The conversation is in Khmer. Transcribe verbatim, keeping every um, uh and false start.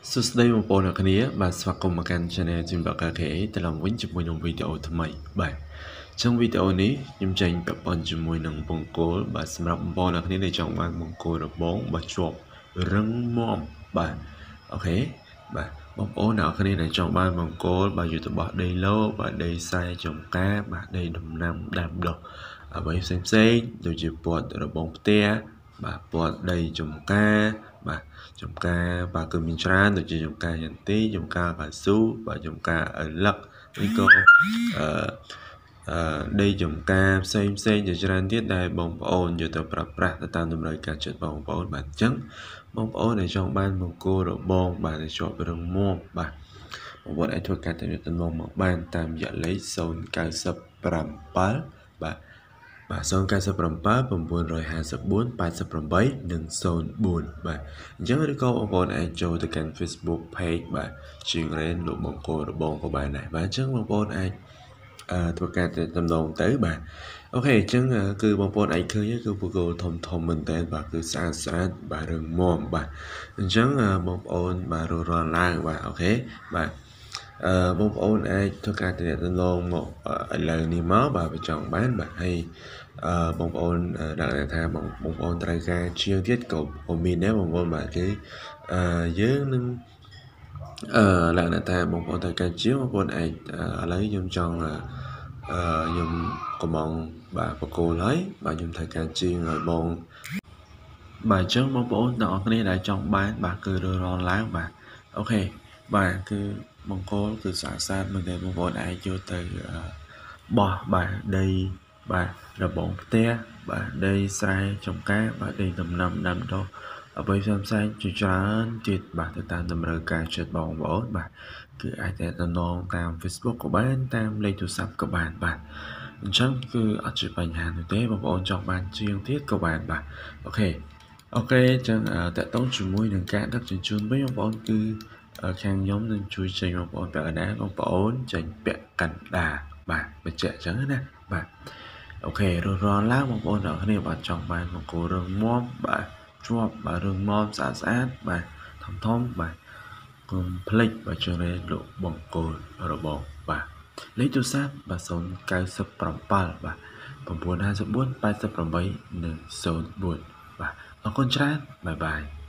សួស្តីបងប្អូនអ្នកគ្នាបាទស្វាគមន៍មកកាន់ Channel ជំនបកាខេត្រឡប់វិញជាមួយនឹងវីដេអូថ្មីបាទអញ្ចឹងវីដេអូនេះខ្ញុំចេញពាក់ព័ន្ធជាមួយនឹងបង្គោលបាទសម្រាប់បងប្អូនអ្នកគ្នាដែលចង់បានបង្គោលរបងបាទជាប់រឹងមាំបាទអូខេបាទបងប្អូនអ្នកគ្នាដែលចង់បានបង្គោលបាទយុទ្ធបោះដីឡូបាទដីខ្សែចំការបាទដីដំណាំដាំដុះអ្វីផ្សេងផ្សេងដូចជាពណ៌របងផ្ទះបាទពណ៌ដីចំការបាទចំការបាទគឺមានច្រើនដូចជាចំការយន្ទីចំការកៅស៊ូបាទចំការអលឹកឬក៏អឺអឺដីចំការផ្សេងផ្សេងជាច្រើនទៀតដែលបងប្អូនយកទៅប្រើប្រាស់ទៅតាមតម្រូវការចិត្តបងប្អូនបាទអញ្ចឹងបងប្អូនដែលចង់បានបង្គោលរបងបាទដែលជាប់រឹងមាំបាទបងប្អូនអាចធ្វើការទំនាក់ទំនងមកបានតាមរយៈលេខศูนย์ เก้า เจ็ด បាទបាទបាទศูนย์ เก้า เจ็ด 9 5 4 8 8 និងศูนย์ bốnបាទអញ្ចឹងឬក៏បងប្អូនអាចចូលទៅកាន់ Facebook Page បាទជាងរ៉េនលោកបង្គោលរបងក៏បានដែរបាទអញ្ចឹងបងប្អូនអាចអឺធ្វើការតំណងទៅបាទអូខេអញ្ចឹងគឺបងប្អូនអាចឃើញគឺបង្គោលធំធំមែនតើបាទគឺស្អាតស្អាតបាទរឹងមាំបាទអញ្ចឹងបងប្អូនបាទរស់រានឡើងបាទអូខេបាទអឺបងប្អូនអាចធ្វើការតំណងមកឥឡូវនេះមកបាទបើចង់បានបាទហើយអឺបងប្អូនដាក់ថាបងបងប្អូនត្រូវការជាងទៀតក៏ក៏មានដែរបងប្អូនបាទគឺអឺយើងនឹងអឺឡើងថាបងប្អូនត្រូវការជាងបងប្អូនអាចឥឡូវខ្ញុំចង់អឺខ្ញុំកំងបាទបកគោលហើយបាទខ្ញុំត្រូវការជាងឲ្យបងបាទអញ្ចឹងបងប្អូនទាំងអស់គ្នាដែលចង់បានបាទគឺរើរនឡើងបាទអូខេបាទគឺបង្គោលគឺស្អាតស្អាតមែនទេបងប្អូនអាចយកទៅបោះបាទដីបាទរបងផ្ទះបាទដីស្រែចំការបាទដីដំណាំដាំដុះអ្វីផ្សេងផ្សេងជាច្រើនទៀតបាទទៅតាមតម្រូវការចិត្តបងប្អូនបាទគឺអាចតែតំណងតាម Facebook ក៏បានតាមលេខទូរស័ព្ទក៏បានបាទអញ្ចឹងគឺអត់ជាបញ្ហានោះទេបងប្អូនចង់បានជាងទៀតក៏បានបាទអូខេអូខេអញ្ចឹងតកតងជាមួយនឹងការដឹកជញ្ជូនវិញបងប្អូនគឺខាងខ្ញុំនឹងជួយចេញបងប្អូនពាក់កណ្ដាលបងប្អូនចេញពាក់កណ្ដាលបាទបញ្ជាក់អញ្ចឹងណាបាទអូខេរស់រានឡើងបងប្អូនអ្នកគ្នាបាទចង់បានបង្គោលរឹងមាំបាទជាប់បាទរឹងមាំស្អាតស្អាតបាទធំធំបាទកុំភ្លេចបាទជឿលោកបង្គោលរបងបាទលេខទូរស័ព្ទបាទศูนย์ เก้า เจ็ด បាទ9 5 4 8 8 និងศูนย์ bốnបាទអរគុណច្រើនបាយបាយ